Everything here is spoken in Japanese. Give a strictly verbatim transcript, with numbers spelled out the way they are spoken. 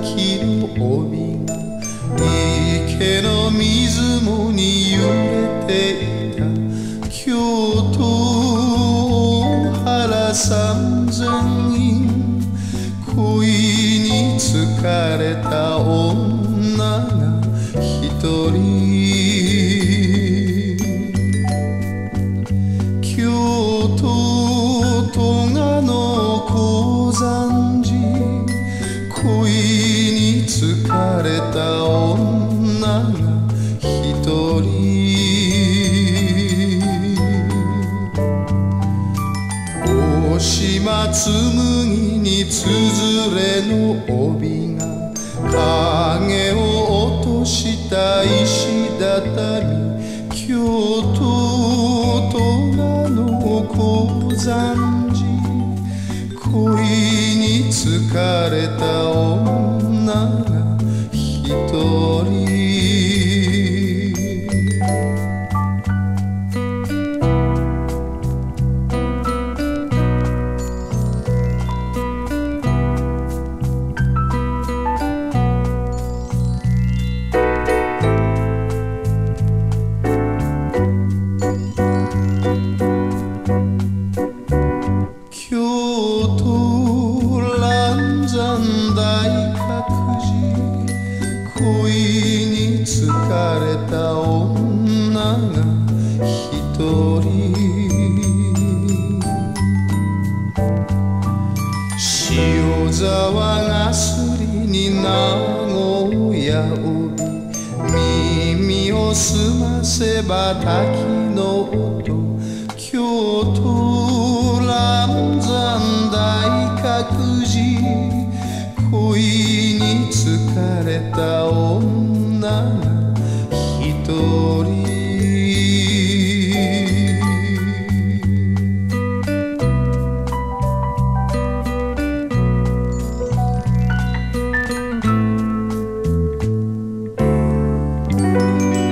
木の帯が池の水面に揺れていた。京都大原三千院、恋に疲れた女が一人。京都戸賀の高山寺、恋に疲れた女が一人。大島紬につづれの帯が影を落とした石畳。京都戸賀の高山寺、恋に疲れた女が一人。恋に疲れた女が一人。塩沢がすりに名古屋帯、耳を澄ませば滝の音。京都嵐山大覚寺、恋に疲れた女が一人。 「